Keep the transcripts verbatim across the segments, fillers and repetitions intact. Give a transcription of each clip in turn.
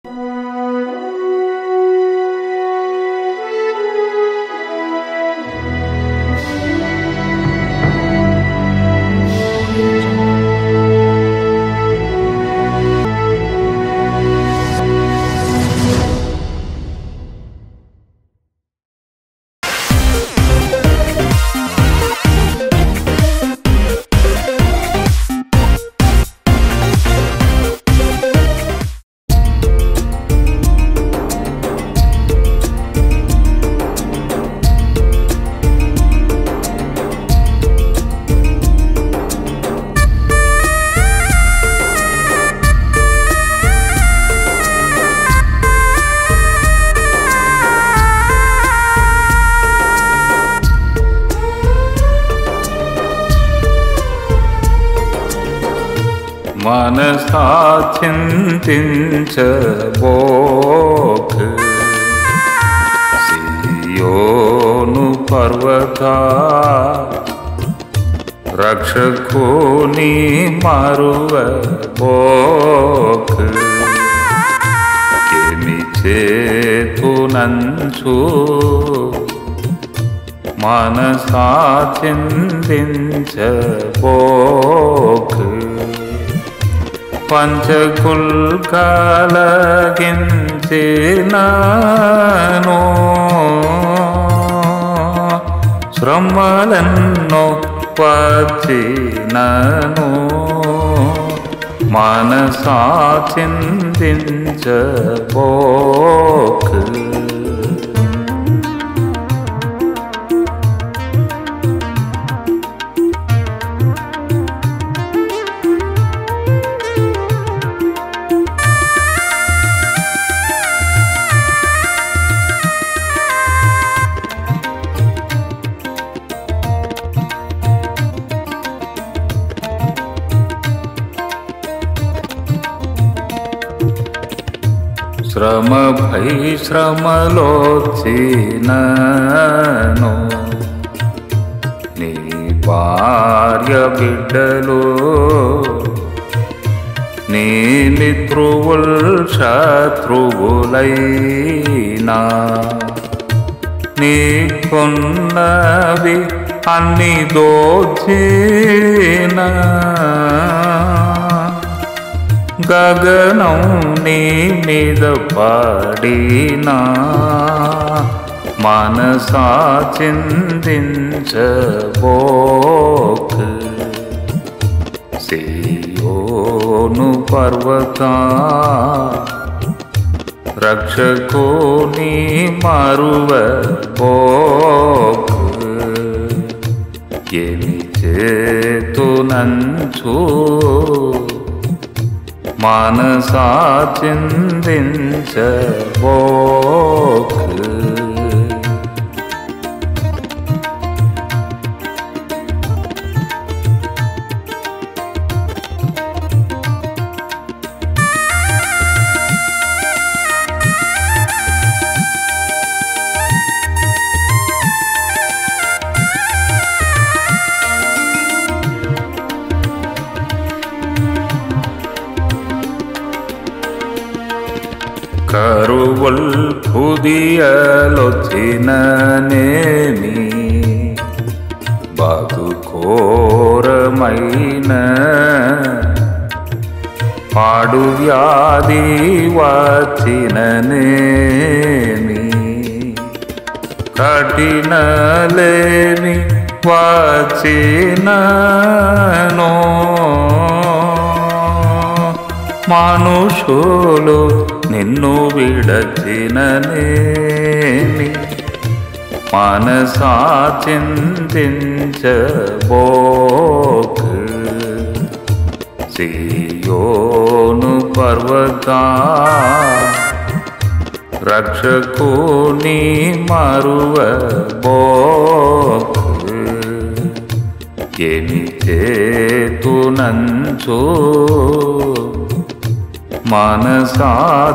మనసా చింతించబోకు సియోను పర్వత రక్షకుని మరువబోకు ఏమి చేతునంచు మనసా చింతించబోకు పంచకుల్ కలిగించినాను శ్రమలెన్నో వచ్చినను మనసా చింతించబోకు శ్రమ భై శ్రమలోచినను నీ భార్య బిడ్డలు నీ మిత్రువుల్ శత్రువులైనా నీకున్నవి అన్ని దోచిన గగనం నీ మీద పడినా మనసా చింతించబోకు సియోను పర్వత రక్షకుని మరువబోకు ఏమి చేతునంచు మనసా చింతించబోకు కరువుల్ పుదియలొచ్చిననేమి బతుకోరమైన పాడు వ్యాధి వచ్చిననేమి కఠినలేమి వచ్చిననో మనుషులు నిన్ను విడచిననేమి మనసా చింతించబోకు సియోను పర్వత రక్షకుని మరువబోకు ఏమి చేతునంచు మనసా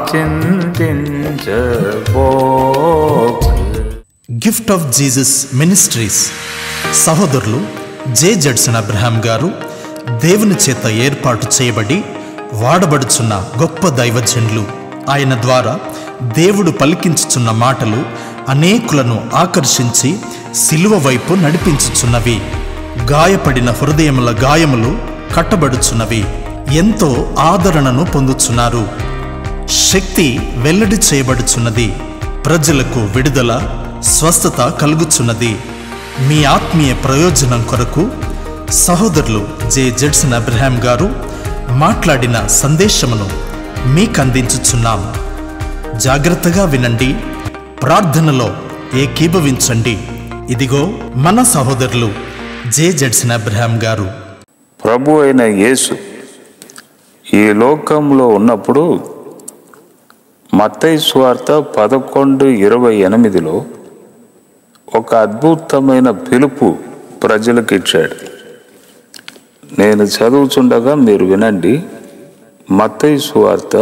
చింతించబోకు. గిఫ్ట్ ఆఫ్ జీసస్ మినిస్ట్రీస్ సహోదరులు జే జడ్సన్ అబ్రహాం గారు దేవుని చేత ఏర్పాటు చేయబడి వాడబడుచున్న గొప్ప దైవజనులు ఆయన ద్వారా దేవుడు పలికించుచున్న మాటలు అనేకులను ఆకర్షించి సిలువ వైపు నడిపించుచున్నవి. గాయపడిన హృదయముల గాయములు కట్టబడుచున్నవి. ఎంతో ఆదరణను పొందుచున్నారు. శక్తి వెల్లడి చేయబడుచున్నది. ప్రజలకు విడుదల, స్వస్థత కలుగుచున్నది. మీ ఆత్మీయ ప్రయోజనం కొరకు సహోదరులు జె జడ్సన్ అబ్రహాం గారు మాట్లాడిన సందేశమును మీకందించుచున్నాం. జాగ్రత్తగా వినండి, ప్రార్థనలో ఏకీభవించండి. ఇదిగో మన సహోదరులు జె జడ్సన్ అబ్రహాం గారు. ప్రభు అయిన యేసు ఈ లోకంలో ఉన్నప్పుడు మత్తయి సువార్త పదకొండు ఇరవై ఎనిమిదిలో ఒక అద్భుతమైన పిలుపు ప్రజలకు ఇచ్చాడు. నేను చదువుచుండగా మీరు వినండి. మత్తయి సువార్త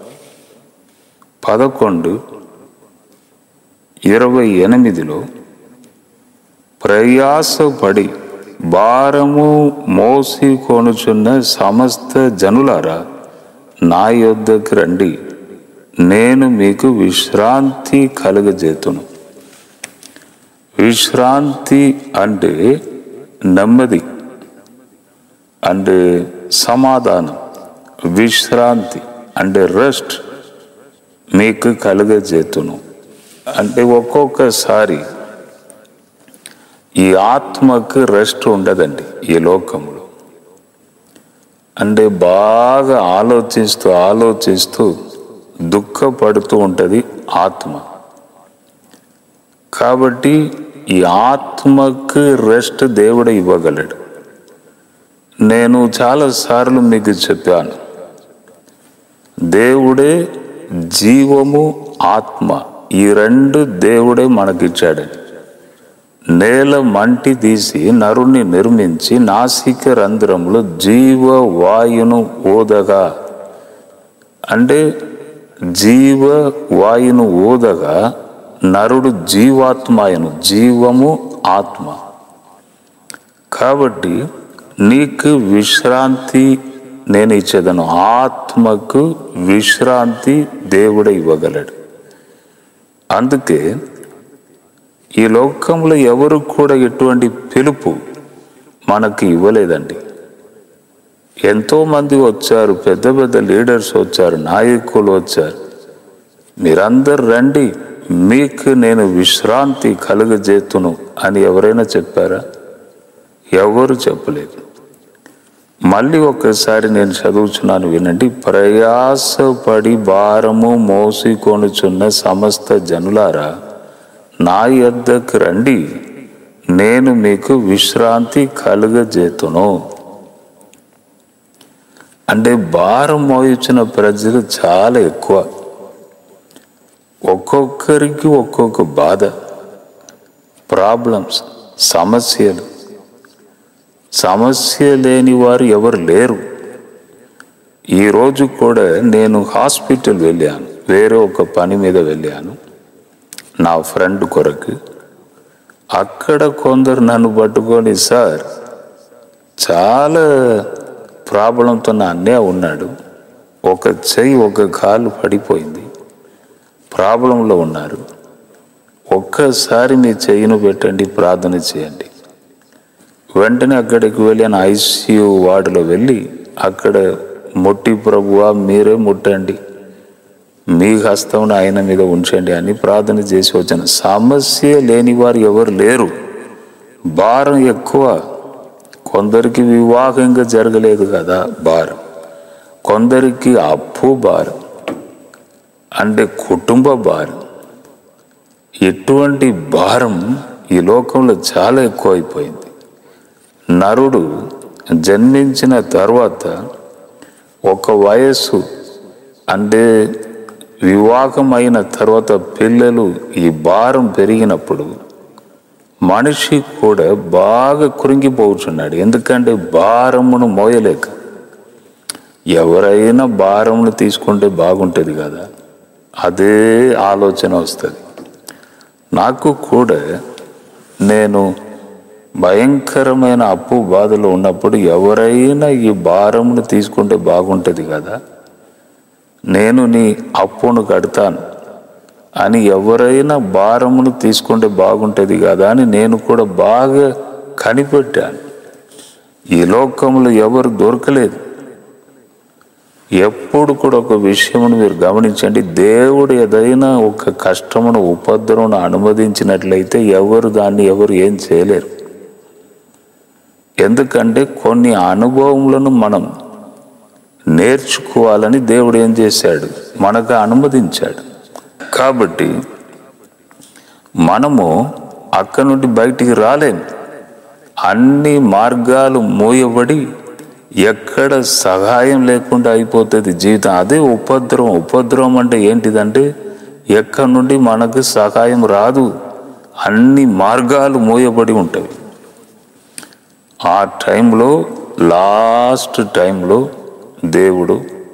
పదకొండు ఇరవై ఎనిమిదిలో, ప్రయాసపడి భారము మోసి కొనుచున్న సమస్త జనులారా నా యొద్దకు రండి, నేను మీకు విశ్రాంతి కలుగజేతును. విశ్రాంతి అంటే నెమ్మది అంటే సమాధానం. విశ్రాంతి అంటే రెస్ట్ మీకు కలుగజేతును. అంటే ఒక్కొక్కసారి ఈ ఆత్మకు రెస్ట్ ఉండదండి ఈ లోకంలో. అంటే బాగా ఆలోచిస్తూ ఆలోచిస్తూ దుఃఖపడుతూ ఉంటుంది ఆత్మ. కాబట్టి ఈ ఆత్మకు రెస్ట్ దేవుడు ఇవ్వగలడు. నేను చాలాసార్లు మీకు చెప్పాను, దేవుడే జీవము ఆత్మ ఈ రెండు దేవుడే మనకిచ్చాడని. నేల మంటి తీసి నరుణ్ణి నిర్మించి నాసిక రంధ్రములో జీవ వాయును ఊదగా, అంటే జీవ వాయును ఊదగా నరుడు జీవాత్మాయను, జీవము ఆత్మ. కాబట్టి నీకు విశ్రాంతి నేను ఇచ్చేదను. ఆత్మకు విశ్రాంతి దేవుడే ఇవ్వగలడు. అందుకే ఈ లోకంలో ఎవరు కూడా ఎటువంటి పిలుపు మనకు ఇవ్వలేదండి. ఎంతోమంది వచ్చారు, పెద్ద పెద్ద లీడర్స్ వచ్చారు, నాయకులు వచ్చారు. మీరందరు రండి, మీకు నేను విశ్రాంతి కలుగజేతును అని ఎవరైనా చెప్పారా? ఎవరు చెప్పలేదు. మళ్ళీ ఒక్కసారి నేను చదువుచున్నాను, వినండి. ప్రయాసపడి భారము మోసికొనుచున్న సమస్త జనులారా నా యొద్దకు రండి, నేను మీకు విశ్రాంతి కలుగజేతును. అంటే భారం మోయించిన ప్రజలు చాలా ఎక్కువ. ఒక్కొక్కరికి ఒక్కొక్క బాధ, ప్రాబ్లమ్స్, సమస్యలు. సమస్య లేని వారు ఎవరు లేరు. ఈరోజు కూడా నేను హాస్పిటల్ వెళ్ళాను, వేరే ఒక పని మీద వెళ్ళాను నా ఫ్రెండ్ కొరకు. అక్కడ కొందరు నన్ను పట్టుకొని, సార్ చాలా ప్రాబ్లంతో నా అన్నయ్య ఉన్నాడు, ఒక చెయ్యి ఒక కాలు పడిపోయింది, ప్రాబ్లంలో ఉన్నారు, ఒక్కసారి మీ చెయ్యిను పెట్టండి, ప్రార్థన చేయండి. వెంటనే అక్కడికి వెళ్ళి ఆయన ఐసీయూ వార్డులో వెళ్ళి అక్కడ ముట్టి, ప్రభువా మీరే ముట్టండి, మీ హస్తం ఆయన మీద ఉంచండి అని ప్రార్థన చేసి వచ్చాను. సమస్య లేని వారు ఎవరు లేరు. భారం ఎక్కువ. కొందరికి వివాహంగా జరగలేదు కదా భారం, కొందరికి అప్పు భారం, అంటే కుటుంబ భారం. ఎటువంటి భారం ఈ లోకంలో చాలా ఎక్కువ అయిపోయింది. నరుడు జన్మించిన తర్వాత ఒక వయస్సు, అంటే వివాహం అయిన తర్వాత పిల్లలు, ఈ భారం పెరిగినప్పుడు మనిషి కూడా బాగా కృంగిపోతున్నాడు. ఎందుకంటే భారమును మోయలేక. ఎవరైనా భారమును తీసుకుంటే బాగుంటుంది కదా, అదే ఆలోచన వస్తుంది. నాకు కూడా నేను భయంకరమైన అప్పు బాధలు ఉన్నప్పుడు ఎవరైనా ఈ భారమును తీసుకుంటే బాగుంటుంది కదా, నేను నీ అప్పును కడతాను అని ఎవరైనా భారమును తీసుకుంటే బాగుంటుంది కదా అని నేను కూడా బాగా కనిపెట్టాను. ఈ లోకంలో ఎవరు దొరకలేదు. ఎప్పుడు కూడా ఒక విషయమును మీరు గమనించండి, దేవుడు ఏదైనా ఒక కష్టమును ఉపద్రవమును అనుమతించినట్లయితే ఎవరు దాన్ని ఎవరు ఏం చేయలేరు. ఎందుకంటే కొన్ని అనుభవములను మనం నేర్చుకోవాలని దేవుడు ఏం చేశాడు, మనకు అనుమతించాడు. కాబట్టి మనము అక్కడి నుండి బయటికి రాలేము. అన్ని మార్గాలు మూయబడి ఎక్కడ సహాయం లేకుండా అయిపోతుంది జీవితం. అదే ఉపద్రవం. ఉపద్రవం అంటే ఏంటిదంటే ఎక్కడి నుండి మనకు సహాయం రాదు, అన్ని మార్గాలు మూయబడి ఉంటాయి. ఆ టైంలో, లాస్ట్ టైంలో దేవుడు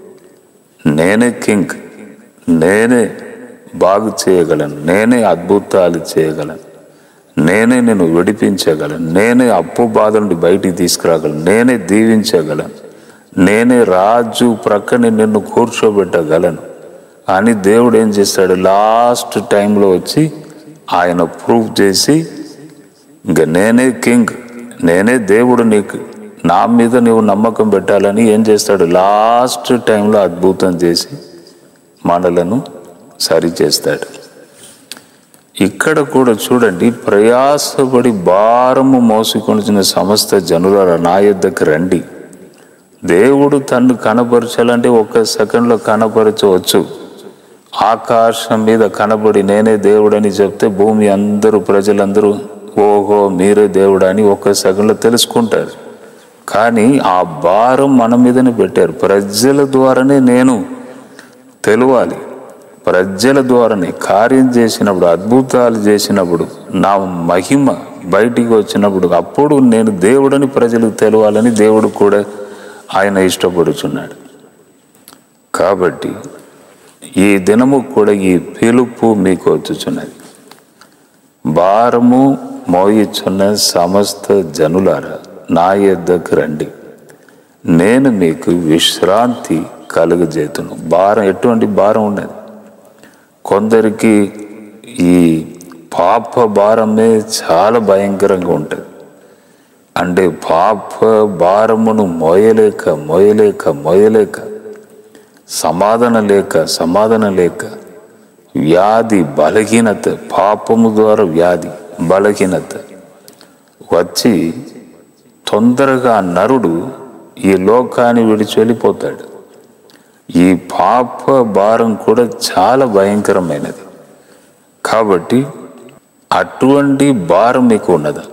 నేనే కింగ్, నేనే బాగు చేయగలను, నేనే అద్భుతాలు చేయగలను, నేనే నేను విడిపించగలను, నేనే అప్పు బాధ నుండి బయటికి తీసుకురాగలను, నేనే దీవించగలను, నేనే రాజు ప్రక్కనే నిన్ను కూర్చోబెట్టగలను అని దేవుడు ఏం చేశాడు, లాస్ట్ టైంలో వచ్చి ఆయన ప్రూవ్ చేసి, ఇంకా నేనే కింగ్, నేనే దేవుడు, నీకు నా మీద నువ్వు నమ్మకం పెట్టాలని ఏం చేస్తాడు, లాస్ట్ టైంలో అద్భుతం చేసి మనలను సరి చేస్తాడు. ఇక్కడ కూడా చూడండి, ప్రయాసపడి భారము మోసుకొనిచిన సమస్త జనులారా నా యొద్దకు రండి. దేవుడు తన్ను కనపరచాలంటే ఒక్క సెకండ్లో కనపరచవచ్చు. ఆకాశం మీద కనబడి నేనే దేవుడని చెప్తే భూమి అందరూ, ప్రజలందరూ ఓహో మీరే దేవుడని ఒక్క సెకండ్లో తెలుసుకుంటారు. కానీ ఆ భారం మన మీదనే పెట్టారు. ప్రజల ద్వారానే నేను తెలవాలి, ప్రజల ద్వారానే కార్యం చేసినప్పుడు, అద్భుతాలు చేసినప్పుడు, నా మహిమ బయటికి వచ్చినప్పుడు అప్పుడు నేను దేవుడని ప్రజలకు తెలవాలని దేవుడు కూడా ఆయన ఇష్టపడుచున్నాడు. కాబట్టి ఈ దినము కూడా ఈ పిలుపు మీకు వచ్చుచున్నది. భారము మోయిచున్న సమస్త జనులారా నా యొద్దకు రండి, నేను మీకు విశ్రాంతి కలుగజేతును. భారం, ఎటువంటి భారం ఉన్నది? కొందరికి ఈ పాప భారమే చాలా భయంకరంగా ఉంటుంది. అంటే పాప భారమును మోయలేక మోయలేక మోయలేక సమాధానం లేక సమాధానం లేక వ్యాధి, బలహీనత, పాపము ద్వారా వ్యాధి, బలహీనత వచ్చి తొందరగా నరుడు ఈ లోకాన్ని విడిచి వెళ్ళిపోతాడు. ఈ పాప భారం కూడా చాలా భయంకరమైనది. కాబట్టి అటువంటి భారం మీకు ఉన్నదా?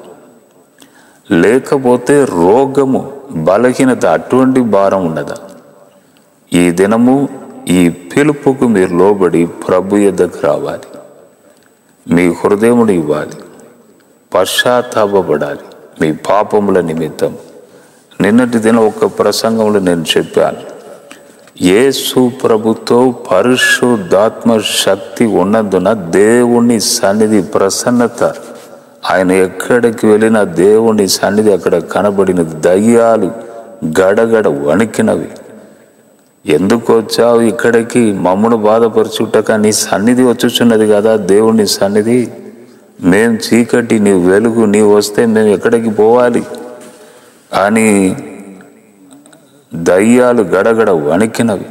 లేకపోతే రోగము, బలహీనత, అటువంటి భారం ఉన్నదా? ఈ దినము ఈ పిలుపుకు మీరు లోబడి ప్రభు యొద్దకు రావాలి. మీ హృదయమును ఇవ్వాలి, పశ్చాత్తాపపడాలి మీ పాపముల నిమిత్తం. నిన్నటి దినం ఒక ప్రసంగంలో నేను చెప్పాను, యేసు ప్రభుతో పరిశుద్ధాత్మ శక్తి ఉన్నందున దేవుని సన్నిధి, ప్రసన్నత, ఆయన ఎక్కడికి వెళ్ళినా దేవుని సన్నిధి అక్కడ కనబడినది. దయ్యాలు గడగడ వణికినవి. ఎందుకు వచ్చావు ఇక్కడికి, మమ్మను బాధపరచుటక? నీ సన్నిధి వచ్చుచున్నది కదా, దేవుని సన్నిధి. మేం చీకటి, నీ వెలుగు, నీ వస్తే మేము ఎక్కడికి పోవాలి అని దయ్యాలు గడగడ వణికినవి.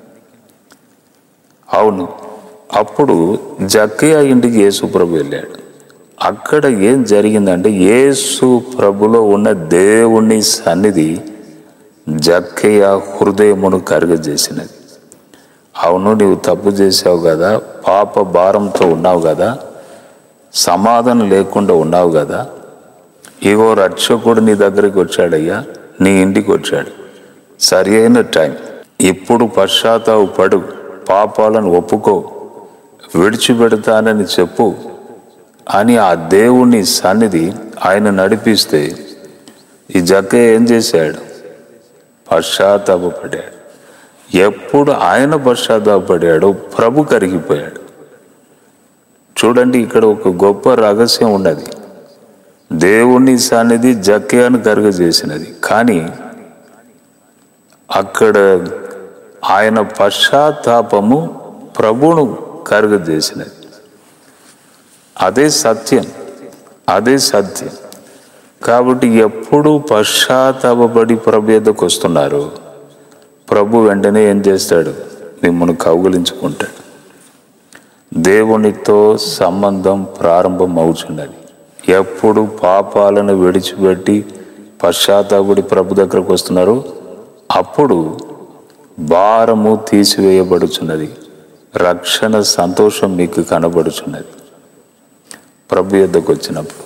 అవును, అప్పుడు జక్కయ్య ఇంటికి యేసు ప్రభు వెళ్ళాడు. అక్కడ ఏం జరిగిందంటే యేసు ప్రభులో ఉన్న దేవుని సన్నిధి జక్కయ్య హృదయమును కరుగజేసినది. అవును, నీవు తప్పు చేసావు కదా, పాప భారంతో ఉన్నావు కదా, సమాధానం లేకుండా ఉన్నావు కదా, ఇగో రక్షకుడు నీ దగ్గరికి వచ్చాడయ్యా, నీ ఇంటికి వచ్చాడు, సరి అయిన టైం, ఇప్పుడు పశ్చాత్తాపపడు, పాపాలను ఒప్పుకో, విడిచిపెడతానని చెప్పు అని ఆ దేవుని సన్నిధి ఆయన నడిపిస్తే ఈ జక్కయ్య ఏం చేశాడు? పశ్చాత్తాపపడ్డాడు. ఎప్పుడు ఆయన పశ్చాత్తాపపడ్డాడో ప్రభు కరిగిపోయాడు. చూడండి, ఇక్కడ ఒక గొప్ప రహస్యం ఉన్నది. దేవుని సన్నిధి జక్కయ్యను కరుగజేసినది, కానీ అక్కడ ఆయన పశ్చాత్తాపము ప్రభువును కలుగజేసినది. అదే సత్యం, అదే సత్యం. కాబట్టి ఎప్పుడు పశ్చాత్తాపడి ప్రభు యొద్దకు వస్తున్నారు, ప్రభు వెంటనే ఏం చేస్తాడు? మిమ్మల్ని కౌగిలించుకుంటాడు. దేవునితో సంబంధం ప్రారంభం అవుతున్నది. ఎప్పుడు పాపాలను విడిచిపెట్టి పశ్చాత్తాపడి ప్రభు దగ్గరకు వస్తున్నారు, అప్పుడు భారము తీసివేయబడుచున్నది, రక్షణ సంతోషం మీకు కనబడుచున్నది ప్రభు యొద్దకు వచ్చినప్పుడు.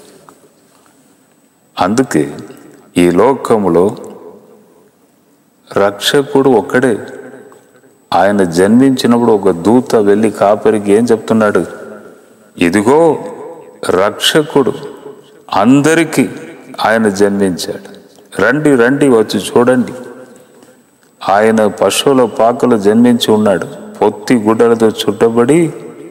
అందుకే ఈ లోకములో రక్షకుడు ఒక్కడే. ఆయన జన్మించినప్పుడు ఒక దూత వెళ్ళి కాపరికి ఏం చెప్తున్నాడు? ఇదిగో రక్షకుడు, అందరికీ ఆయన జన్మించాడు, రండి రండి వచ్చి చూడండి. ఆయన పశువుల పాకలో జన్మించి ఉన్నాడు, పొత్తి గుడ్డలతో చుట్టబడి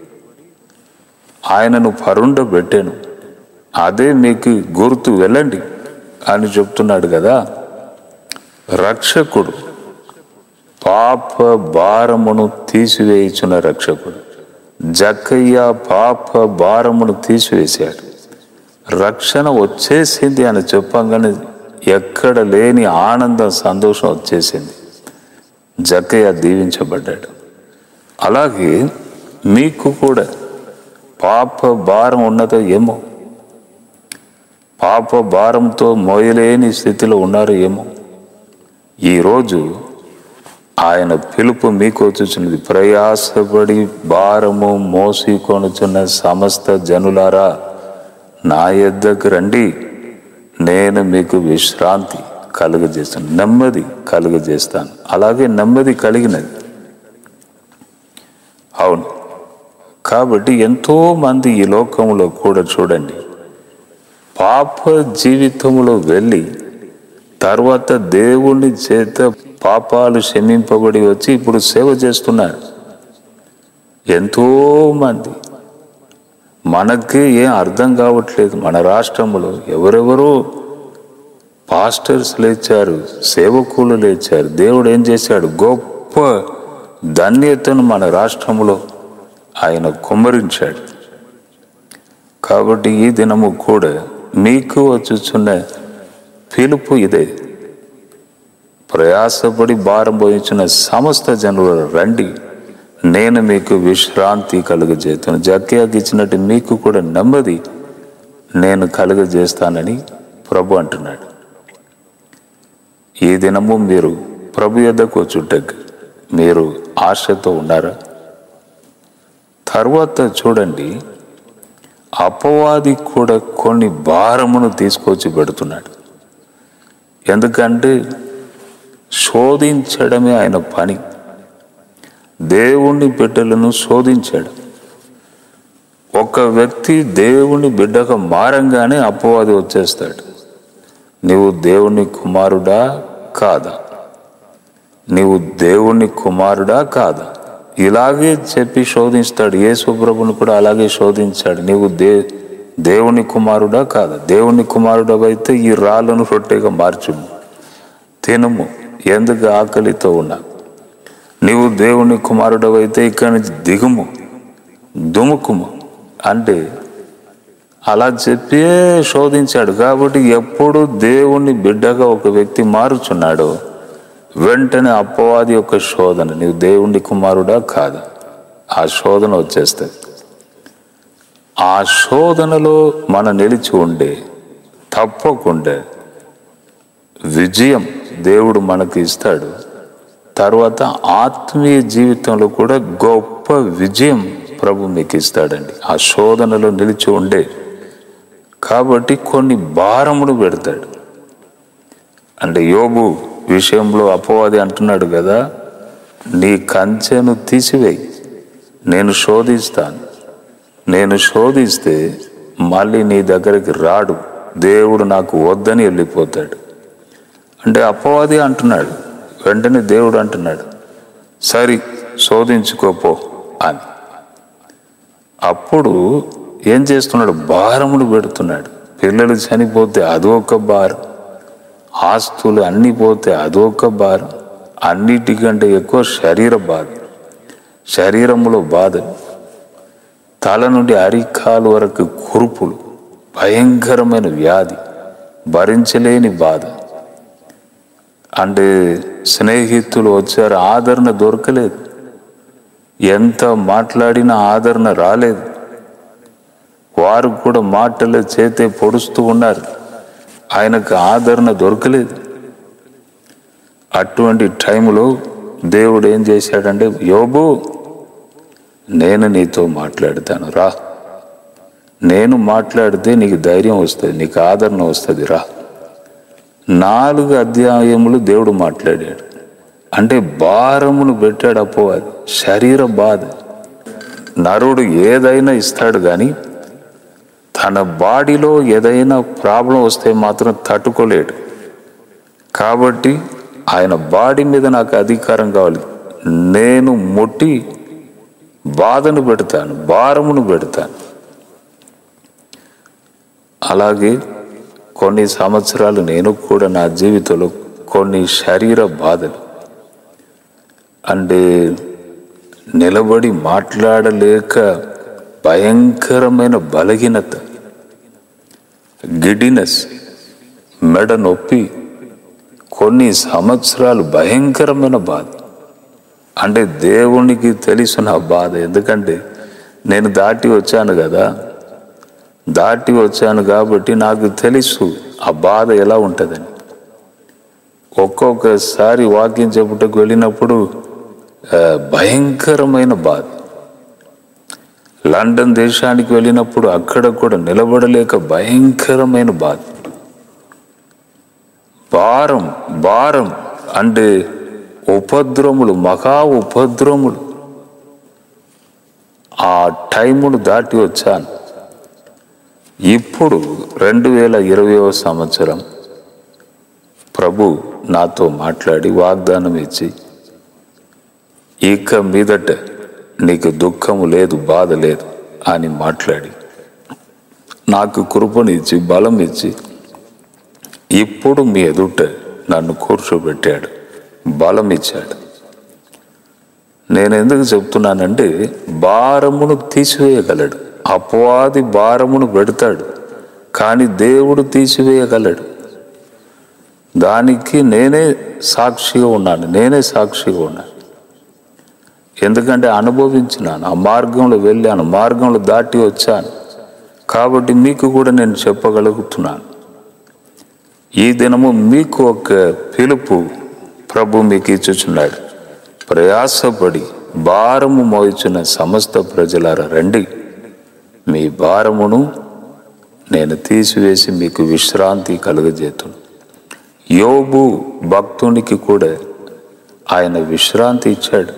ఆయనను పరుండబెట్టాను, అదే మీకు గుర్తు, వెళ్ళండి అని చెప్తున్నాడు కదా. రక్షకుడు, పాప భారమును తీసివేయుచున్న రక్షకుడు. జక్కయ్య పాప భారమును తీసివేశాడు, రక్షణ వచ్చేసింది అని చెప్పగానే ఎక్కడ లేని ఆనందం, సంతోషం వచ్చేసింది. జక్కయ్య దీవించబడ్డాడు. అలాగే మీకు కూడా పాప భారం ఉన్నదో ఏమో, పాప భారంతో మోయలేని స్థితిలో ఉన్నారో ఏమో. ఈరోజు ఆయన పిలుపు మీకు వచ్చుచున్నది. ప్రయాసపడి భారము మోసికొనుచున్న సమస్త జనులారా, నా యొద్దకు రండి, నేను మీకు విశ్రాంతి కలుగజేస్తాను, నెమ్మది కలుగజేస్తాను. అలాగే నెమ్మది కలిగినది. అవును. కాబట్టి ఎంతోమంది ఈ లోకంలో కూడా చూడండి, పాప జీవితంలో వెళ్ళి తర్వాత దేవుని చేత పాపాలు క్షమింపబడి వచ్చి ఇప్పుడు సేవ చేస్తున్నారు ఎంతోమంది. మనకి ఏం అర్థం కావట్లేదు. మన రాష్ట్రంలో ఎవరెవరో పాస్టర్స్ లేచారు, సేవకులు లేచారు. దేవుడు ఏం చేశాడు? గొప్ప ధన్యతను మన రాష్ట్రంలో ఆయన కుమ్మరించాడు. కాబట్టి ఈ దినము కూడా మీకు వచ్చుచున్న పిలుపు ఇదే. ప్రయాసపడి భారం వహించిన సమస్త జనులు రండి, నేను మీకు విశ్రాంతి కలుగజేస్తాను. జక్కయ్యకి ఇచ్చినట్టు మీకు కూడా నెమ్మది నేను కలుగజేస్తానని ప్రభు అంటున్నాడు. ఈ దినము మీరు ప్రభు యొద్దకు వచ్చుటకు మీరు ఆశతో ఉన్నారా? తర్వాత చూడండి, అపవాది కూడా కొన్ని భారమును తీసుకొచ్చి పెడుతున్నాడు. ఎందుకంటే శోధించడమే ఆయన పని. దేవుని బిడ్డలను శోధించాడు. ఒక వ్యక్తి దేవుని బిడ్డగా మారంగానే అపవాది వచ్చేస్తాడు. నీవు దేవుని కుమారుడా కాదా, నీవు దేవుని కుమారుడా కాదా, ఇలాగే చెప్పి శోధిస్తాడు. యేసు ప్రభువును కూడా అలాగే శోధించాడు. నీవు దే దేవుని కుమారుడా కాదా, దేవుని కుమారుడవైతే ఈ రాళ్ళను రొట్టెగా మార్చుము, తినుము, ఎందుకు ఆకలితో ఉన్నా. నీవు దేవుని కుమారుడవైతే ఇక్కడి నుంచి దిగుము, దుముకుము అంటే అలా చెప్పే శోధించాడు. కాబట్టి ఎప్పుడు దేవుని బిడ్డగా ఒక వ్యక్తి మారుచున్నాడో వెంటనే అపవాది యొక్క శోధన, నీవు దేవుని కుమారుడా కాదా, ఆ శోధన వచ్చేస్తుంది. ఆ శోధనలో మనం నిలిచి ఉండే తప్పకుండా విజయం దేవుడు మనకు ఇస్తాడు. తర్వాత ఆత్మీయ జీవితంలో కూడా గొప్ప విజయం ప్రభు మీకు ఇస్తాడండి, ఆ శోధనలో నిలిచి ఉండే. కాబట్టి కొన్ని భారములు పెడతాడు. అంటే యోబు విషయంలో అపవాది అంటున్నాడు కదా, నీ కంచెను తీసివేయి, నేను శోధిస్తాను, నేను శోధిస్తే మళ్ళీ నీ దగ్గరికి రాడు, దేవుడు నాకు వద్దని వెళ్ళిపోతాడు. అంటే అపవాది అంటున్నాడు. వెంటనే దేవుడు అంటున్నాడు, సరి శోధించుకోపో అని. అప్పుడు ఏం చేస్తున్నాడు? భారములు పెడుతున్నాడు. పిల్లలు చనిపోతే అదొక భారం, ఆస్తులు అన్నీ పోతే అదొక భారం, అన్నిటికంటే ఎక్కువ శరీర బాధ, శరీరంలో బాధలు, తల నుండి అరికాలు వరకు కురుపులు, భయంకరమైన వ్యాధి, భరించలేని బాధ. అంటే స్నేహితులు వచ్చారు, ఆదరణ దొరకలేదు. ఎంత మాట్లాడినా ఆదరణ రాలేదు. వారు కూడా మాటల చేతే పొడుస్తూ ఉన్నారు, ఆయనకు ఆదరణ దొరకలేదు. అటువంటి టైంలో దేవుడు ఏం చేశాడంటే, యోబు నేను నీతో మాట్లాడతాను రా, నేను మాట్లాడితే నీకు ధైర్యం వస్తుంది, నీకు ఆదరణ వస్తుంది రా. నాలుగు అధ్యాయములు దేవుడు మాట్లాడాడు. అంటే భారమును పెట్టాడు అపవాది, శరీర బాధ. నరుడు ఏదైనా ఇస్తాడు కానీ తన బాడీలో ఏదైనా ప్రాబ్లం వస్తే మాత్రం తట్టుకోలేడు. కాబట్టి ఆయన బాడీ మీద నాకు అధికారం కావాలి, నేను ముట్టి బాధను పెడతాను, భారమును పెడతాను. అలాగే కొన్ని సంవత్సరాలు నేను కూడా నా జీవితంలో కొన్ని శరీర బాధలు, అంటే నిలబడి మాట్లాడలేక భయంకరమైన బలహీనత, గిడినెస్, మెడ నొప్పి, కొన్ని సంవత్సరాలు భయంకరమైన బాధ. అంటే దేవునికి తెలుసు నా బాధ, ఎందుకంటే నేను దాటి వచ్చాను కదా, దాటి వచ్చాను కాబట్టి నాకు తెలుసు ఆ బాధ ఎలా ఉంటుందని. ఒక్కొక్కసారి వాక్యం చెప్పుటకు వెళ్ళినప్పుడు భయంకరమైన బాధ. లండన్ దేశానికి వెళ్ళినప్పుడు అక్కడ కూడా నిలబడలేక భయంకరమైన బాధ, భారం భారం అంటే ఉపద్రములు, మహా ఉపద్రములు. ఆ టైమును దాటి వచ్చాను. ఇప్పుడు రెండు వేల ఇరవయవ సంవత్సరం ప్రభు నాతో మాట్లాడి వాగ్దానం ఇచ్చి, ఇక మీదట నీకు దుఃఖము లేదు, బాధ లేదు అని మాట్లాడి నాకు కృపనిచ్చి బలం ఇచ్చి ఇప్పుడు మీ ఎదుట నన్ను కూర్చోబెట్టాడు, బలం ఇచ్చాడు. నేను ఎందుకు చెప్తున్నానంటే భారమును తీసివేయగలడు. అపవాది భారమును పెడతాడు, కానీ దేవుడు తీసివేయగలడు. దానికి నేనే సాక్షిగా ఉన్నాను, నేనే సాక్షిగా ఉన్నాను. ఎందుకంటే అనుభవించినాను, ఆ మార్గంలో వెళ్ళాను, మార్గంలో దాటి వచ్చాను. కాబట్టి మీకు కూడా నేను చెప్పగలుగుతున్నాను. ఈ దినము మీకు ఒక పిలుపు ప్రభు మీకు ఇచ్చుచున్నాడు. ప్రయాసపడి భారము మోయిచున్న సమస్త ప్రజలారా రండి, మీ భారమును నేను తీసివేసి మీకు విశ్రాంతి కలుగజేతును. యోబు భక్తునికి కూడా ఆయన విశ్రాంతి ఇచ్చాడు.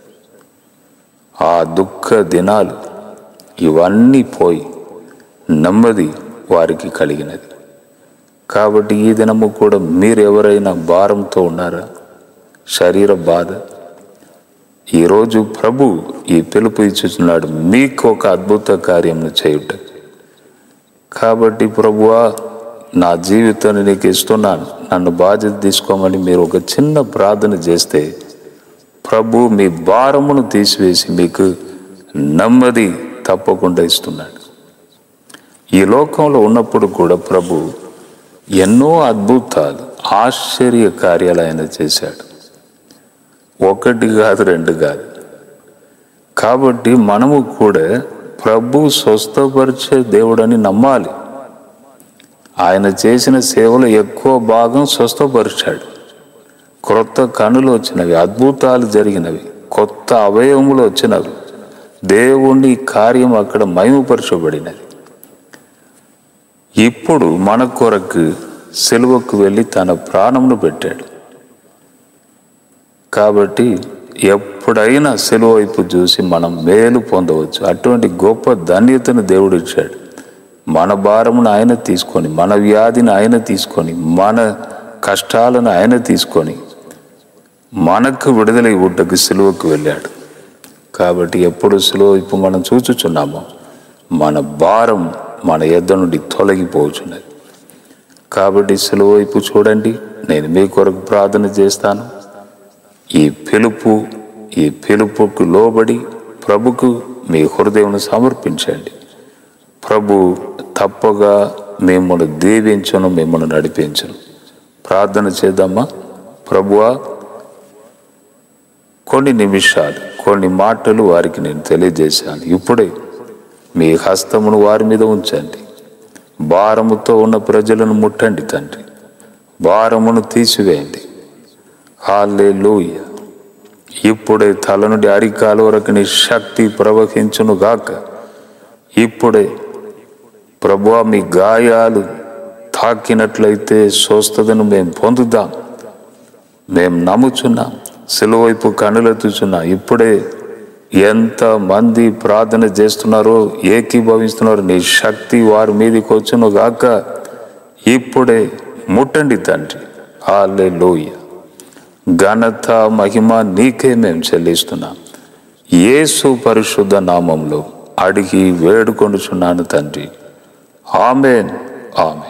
ఆ దుఃఖ దినాలు ఇవన్నీ పోయి నెమ్మది వారికి కలిగినది. కాబట్టి ఈ దినము కూడా మీరు ఎవరైనా భారంతో ఉన్నారా, శరీర బాధ, ఈరోజు ప్రభు ఈ పిలుపు ఇచ్చుచున్నాడు మీకు ఒక అద్భుత కార్యమును చేయుట. కాబట్టి ప్రభువా, నా జీవితాన్ని నీకు ఇస్తున్నాను, నన్ను బాధ్యత తీసుకోమని మీరు ఒక చిన్న ప్రార్థన చేస్తే ప్రభు మీ భారమును తీసివేసి మీకు నెమ్మది తప్పకుండా ఇస్తున్నాడు. ఈ లోకంలో ఉన్నప్పుడు కూడా ప్రభు ఎన్నో అద్భుతాలు, ఆశ్చర్య కార్యాలు ఆయన చేశాడు. ఒకటి కాదు, రెండు కాదు. కాబట్టి మనము కూడా ప్రభు స్వస్థపరిచే దేవుడని నమ్మాలి. ఆయన చేసిన సేవలో ఎక్కువ భాగం స్వస్థపరిచాడు. క్రొత్త కనులు వచ్చినవి, అద్భుతాలు జరిగినవి, కొత్త అవయవములు వచ్చినవి, దేవుని కార్యం అక్కడ మహిమపరచబడినది. ఇప్పుడు మన కొరకు సిలువకు వెళ్ళి తన ప్రాణమును పెట్టాడు. కాబట్టి ఎప్పుడైనా సిలువ వైపు చూసి మనం మేలు పొందవచ్చు. అటువంటి గొప్ప ధన్యతను దేవుడు ఇచ్చాడు. మన భారమును ఆయన తీసుకొని, మన వ్యాధిని ఆయన తీసుకొని, మన కష్టాలను ఆయన తీసుకొని మనకు విడుదల ఇవ్వటకు సిలువకు వెళ్ళాడు. కాబట్టి ఎప్పుడు సిలువ వైపు మనం చూచుచున్నామో మన భారం మన యొద్ద నుండి తొలగిపోవచ్చున్నది. కాబట్టి సిలువ వైపు చూడండి. నేను మీ కొరకు ప్రార్థన చేస్తాను. ఈ పిలుపు ఈ పిలుపుకు లోబడి ప్రభుకు మీ హృదయం సమర్పించండి. ప్రభు తప్పగా మిమ్మల్ని దీవించను, మిమ్మల్ని నడిపించను. ప్రార్థన చేద్దామా? ప్రభువా, కొన్ని నిమిషాలు కొన్ని మాటలు వారికి నేను తెలియజేశాను. ఇప్పుడే మీ హస్తమును వారి మీద ఉంచండి. భారముతో ఉన్న ప్రజలను ముట్టండి తండ్రి, భారమును తీసివేయండి. హల్లెలూయా. ఇప్పుడే తల నుండి అరికాల వరకు నీ శక్తి ప్రవహించును గాక. ఇప్పుడే ప్రభువా, మీ గాయాలు తాకినట్లయితే స్వస్థతను మేము పొందుదాం. మేము నమ్ముచున్నాం, సిలువైపు కనులెత్తుచున్నాం. ఇప్పుడే ఎంతమంది ప్రార్థన చేస్తున్నారో, ఏకీభవిస్తున్నారో, నీ శక్తి వారి మీదకి వచ్చును గాక. ఇప్పుడే ముట్టండి తండ్రి. హల్లెలూయా. ఘనత మహిమ నీకే మేము చెల్లిస్తున్నాం. యేసు పరిశుద్ధ నామంలో అడిగి వేడుకొనుచున్నాను తండ్రి. ఆమేన్, ఆమేన్.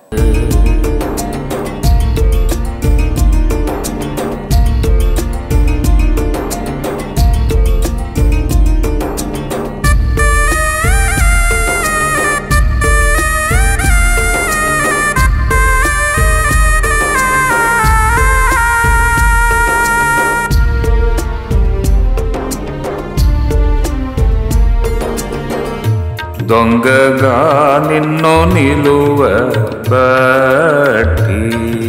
దొంగగా నిన్ను నిలువబట్టి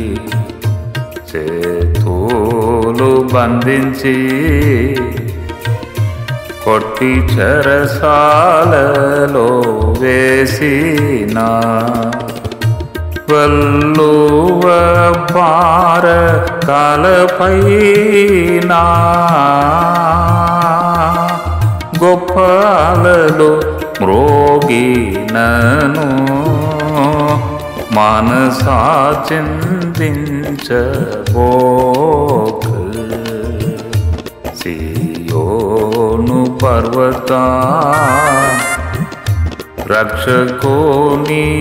చేతులు బంధించి కొట్టి చెరసాలలో వేసిన వల్లువ పార కాలపైన గొప్ప అలలు మ్రోగినను మనసా చిందించబోక సియోను పర్వత రక్షకుని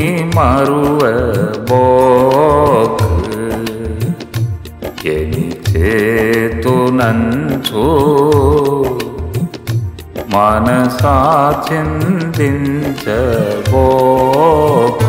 మరువబోక ఎని చేతునంచు మనసా చిందించబోక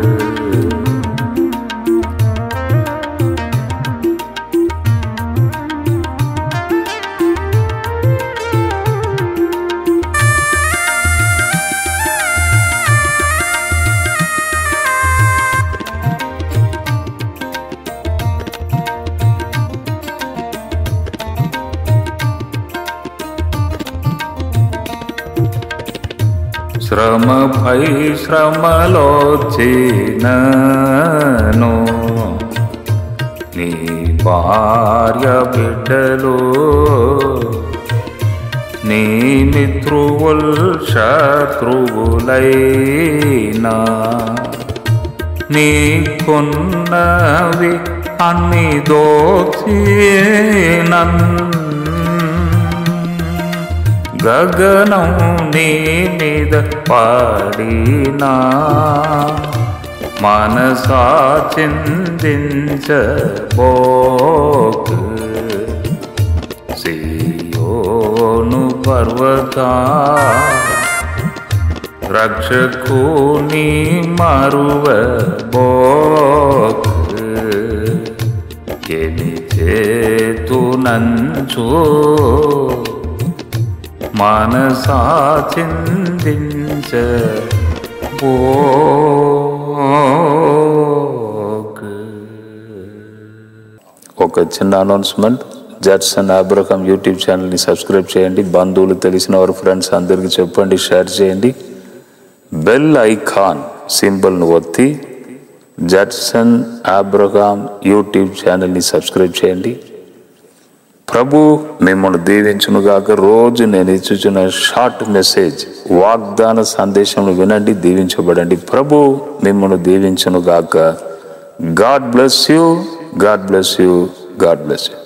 శ్రమపై శ్రమలోచినను నీ భార్య బిడ్డలు నీ మిత్రువుల్ శత్రువులైనా నీకున్నవి అన్ని దోచినన్ గగనం నీ మీద పాడినా మనసా చిందించబోక సియోను పర్వత రక్షకుని మరువబోక ఎని చేతునంచు మనసా చిందించబోక. ఒక చిన్న అనౌన్స్మెంట్. జడ్సన్ అబ్రహాం యూట్యూబ్ ఛానల్ని సబ్స్క్రైబ్ చేయండి. బంధువులు, తెలిసిన వారు, ఫ్రెండ్స్ అందరికీ చెప్పండి, షేర్ చేయండి. బెల్ ఐకాన్ సింబల్ను ఒత్తి జడ్సన్ అబ్రహాం యూట్యూబ్ ఛానల్ని సబ్స్క్రైబ్ చేయండి. ప్రభు మిమ్మల్ని దీవించునుగాక. రోజు నేను ఇచ్చుచున్న షార్ట్ మెసేజ్, వాగ్దాన సందేశంను వినండి, దీవించబడండి. ప్రభు మిమ్మల్ని దీవించునుగాక. God bless you, God bless you, God bless you.